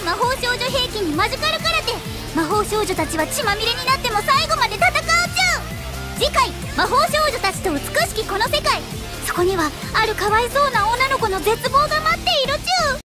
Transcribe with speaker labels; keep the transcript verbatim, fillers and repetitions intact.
Speaker 1: 魔法少女兵器にマジカル空手。魔法少女たちは血まみれになっても最後まで戦うちゅう。次回魔法少女たちと美しきこの世界。そこにはあるかわいそうな女の子の絶望が待っている。